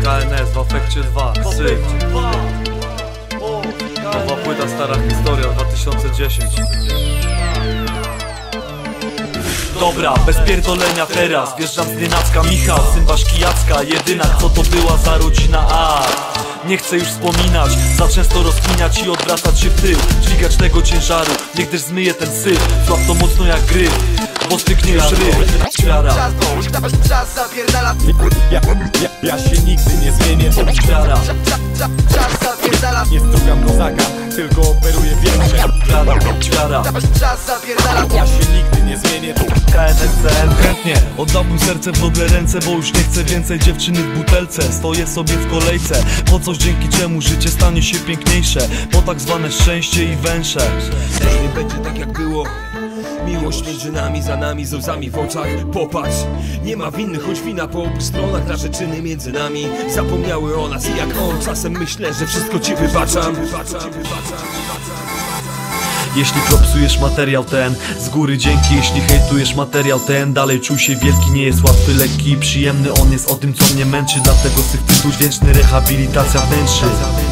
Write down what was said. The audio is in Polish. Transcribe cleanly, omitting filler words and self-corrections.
KNS w Afekcie 2, Syf. Nowa płyta, stara historia, 2010. Dobra, bez pierdolenia teraz. Wjeżdżam z nienacka, Michał, syn Baszki Jacka. Jedyna, co to była za rodzina, nie chcę już wspominać, za często rozkminiać i odwracać się w tył. Dźwigać tego ciężaru, niech też zmyje ten syf. Złap to mocno jak gry, bo styknie już ryb. Świara. Czas zapierdala. Ja się nigdy nie zmienię. Świara. Czas zapierdala. Nie strugam kozaka, tylko operuję większe. Świara. Czas zapierdala. Ja się nigdy nie zmienię. KNSCN. Chętnie oddałbym serce w dobre ręce, bo już nie chcę więcej dziewczyny w butelce. Stoję sobie w kolejce, po coś dzięki czemu życie stanie się piękniejsze. Po tak zwane szczęście i węsze. Nie będzie tak jak było. Miłość między nami, za nami, z łzami w oczach. Popatrz, nie ma winnych, choć wina po obu stronach. Nasze czyny między nami zapomniały o nas. I jak on, czasem myślę, że wszystko ci wybaczam. Jeśli propsujesz materiał ten, z góry dzięki. Jeśli hejtujesz materiał ten, dalej czuj się wielki. Nie jest łatwy, lekki i przyjemny. On jest o tym, co mnie męczy. Dlatego syf tytuł dźwięczny, rehabilitacja wnętrzy.